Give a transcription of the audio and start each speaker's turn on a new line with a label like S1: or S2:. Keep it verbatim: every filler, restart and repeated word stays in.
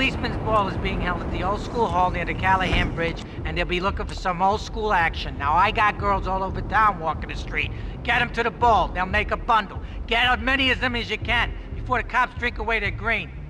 S1: policeman's ball is being held at the old school hall near the Callahan Bridge, and they'll be looking for some old school action. Now, I got girls all over town walking the street. Get them to the ball. They'll make a bundle. Get as many of them as you can before the cops drink away their green.